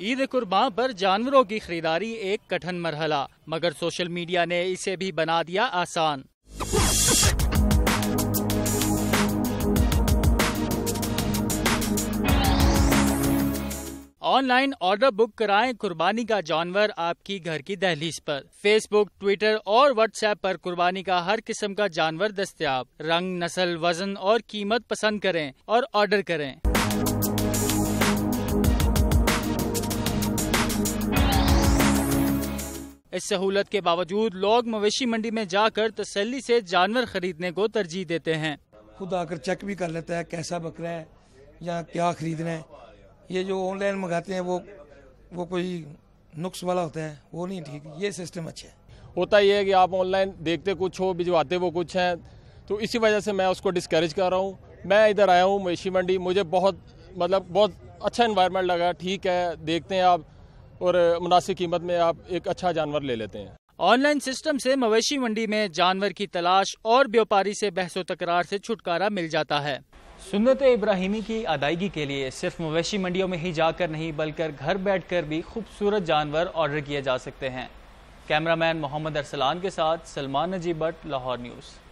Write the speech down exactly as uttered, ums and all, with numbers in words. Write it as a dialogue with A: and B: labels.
A: ईद कुर्बान पर जानवरों की खरीदारी एक कठिन मरहला, मगर सोशल मीडिया ने इसे भी बना दिया आसान। ऑनलाइन ऑर्डर बुक कराएं कुर्बानी का जानवर आपकी घर की दहलीज पर। फेसबुक, ट्विटर और व्हाट्सएप पर कुर्बानी का हर किस्म का जानवर दस्तयाब। रंग, नस्ल, वजन और कीमत पसंद करें और ऑर्डर करें। इस सहूलत के बावजूद लोग मवेशी मंडी में जाकर तसल्ली से जानवर खरीदने को तरजीह देते हैं।
B: खुद आकर चेक भी कर लेता है कैसा बकरा है या क्या खरीदना है। ये जो ऑनलाइन मंगाते हैं वो वो कोई नुक्स वाला होता है, वो नहीं ठीक। ये सिस्टम अच्छा है।
C: होता ये है कि आप ऑनलाइन देखते कुछ हो, भिजवाते वो कुछ हैं, तो इसी वजह से मैं उसको डिस्करेज कर रहा हूँ। मैं इधर आया हूँ मवेशी मंडी, मुझे बहुत मतलब बहुत अच्छा एनवायरनमेंट लगा। ठीक है, देखते हैं आप और मुनासिब कीमत में आप एक अच्छा जानवर ले लेते हैं।
A: ऑनलाइन सिस्टम से मवेशी मंडी में जानवर की तलाश और व्यापारी से बहसो तकरार से छुटकारा मिल जाता है। सुन्नत इब्राहिमी की अदायगी के लिए सिर्फ मवेशी मंडियों में ही जाकर नहीं बल्कि घर बैठकर भी खूबसूरत जानवर ऑर्डर किए जा सकते हैं। कैमरामैन मोहम्मद अरसलान के साथ सलमान नजीब भट्ट, लाहौर न्यूज़।